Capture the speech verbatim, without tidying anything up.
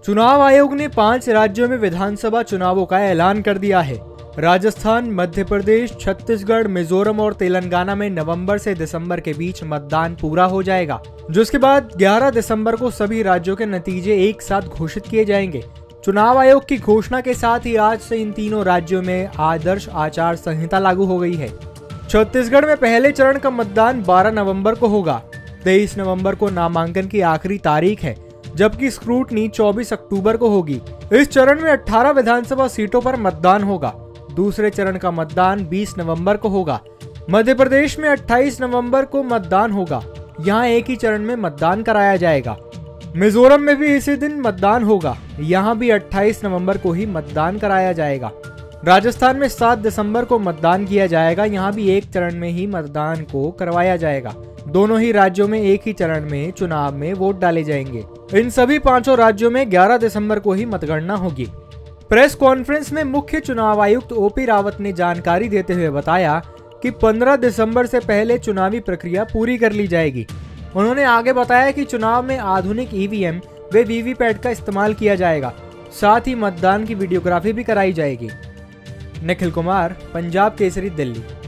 चुनाव आयोग ने पांच राज्यों में विधानसभा चुनावों का ऐलान कर दिया है। राजस्थान, मध्य प्रदेश, छत्तीसगढ़, मिजोरम और तेलंगाना में नवंबर से दिसंबर के बीच मतदान पूरा हो जाएगा, जिसके बाद ग्यारह दिसंबर को सभी राज्यों के नतीजे एक साथ घोषित किए जाएंगे। चुनाव आयोग की घोषणा के साथ ही आज से इन तीनों राज्यों में आदर्श आचार संहिता लागू हो गई है। छत्तीसगढ़ में पहले चरण का मतदान बारह नवंबर को होगा। तेईस नवंबर को नामांकन की आखिरी तारीख है, जबकि स्क्रूटनी चौबीस अक्टूबर को होगी। इस चरण में अठारह विधानसभा सीटों पर मतदान होगा। दूसरे चरण का मतदान बीस नवंबर को होगा। मध्य प्रदेश में अट्ठाईस नवंबर को मतदान होगा। यहाँ एक ही चरण में मतदान कराया जाएगा। मिजोरम में भी इसी दिन मतदान होगा। यहाँ भी अट्ठाईस नवंबर को ही मतदान कराया जाएगा। राजस्थान में सात दिसंबर को मतदान किया जाएगा। यहाँ भी एक चरण में ही मतदान को करवाया जाएगा। दोनों ही राज्यों में एक ही चरण में चुनाव में वोट डाले जाएंगे। इन सभी पांचों राज्यों में ग्यारह दिसंबर को ही मतगणना होगी। प्रेस कॉन्फ्रेंस में मुख्य चुनाव आयुक्त ओपी रावत ने जानकारी देते हुए बताया कि पंद्रह दिसंबर से पहले चुनावी प्रक्रिया पूरी कर ली जाएगी। उन्होंने आगे बताया कि चुनाव में आधुनिक ईवीएम व वीवीपैट का इस्तेमाल किया जाएगा। साथ ही मतदान की वीडियोग्राफी भी कराई जाएगी। निखिल कुमार, पंजाब केसरी, दिल्ली।